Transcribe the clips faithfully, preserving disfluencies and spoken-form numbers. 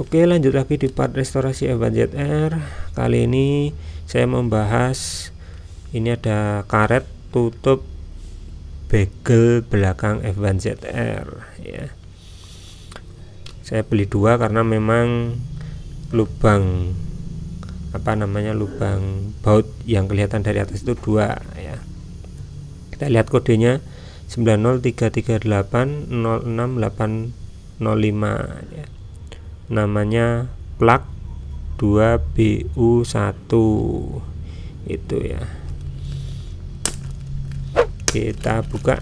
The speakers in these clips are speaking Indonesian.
Oke, lanjut lagi di part restorasi Evan Z R. Kali ini saya membahas, ini ada karet tutup bagel belakang Evan Z R ya. Saya beli dua karena memang lubang apa namanya lubang baut yang kelihatan dari atas itu dua ya. Kita lihat kodenya sembilan nol tiga tiga delapan nol enam delapan nol lima ya. Namanya plug dua B U satu itu ya. Kita buka.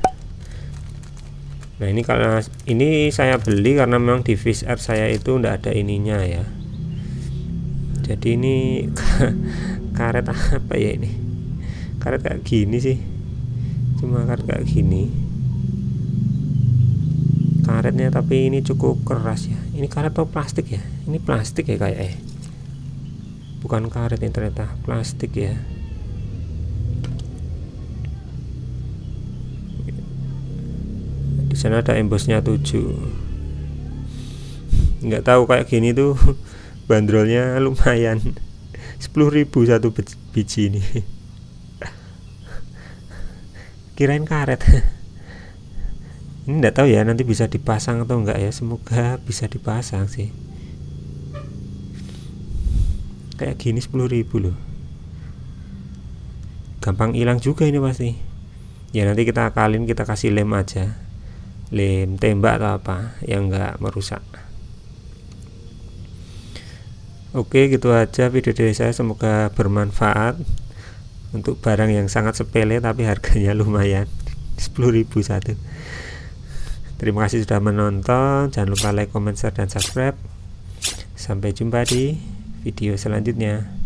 Nah, ini karena ini saya beli karena memang di Fish R saya itu enggak ada ininya ya. Jadi ini karet apa ya ini? Karet kayak gini sih. Cuma karet kayak gini. Karetnya tapi ini cukup keras ya. Ini karet atau plastik ya? Ini plastik ya kayak eh. Bukan karet ini ternyata plastik ya. Di sana ada embosnya tujuh. Nggak tahu kayak gini tuh bandrolnya lumayan. sepuluh ribu satu biji ini. Kirain karet. Ini enggak tahu ya nanti bisa dipasang atau enggak ya. Semoga bisa dipasang sih. Kayak gini sepuluh ribu loh. Gampang hilang juga ini pasti. Ya nanti kita akalin, kita kasih lem aja. Lem tembak atau apa yang enggak merusak. Oke, gitu aja video dari saya, semoga bermanfaat. Untuk barang yang sangat sepele tapi harganya lumayan, sepuluh ribu satu. Terima kasih sudah menonton. Jangan lupa like, comment, share, dan subscribe. Sampai jumpa di video selanjutnya.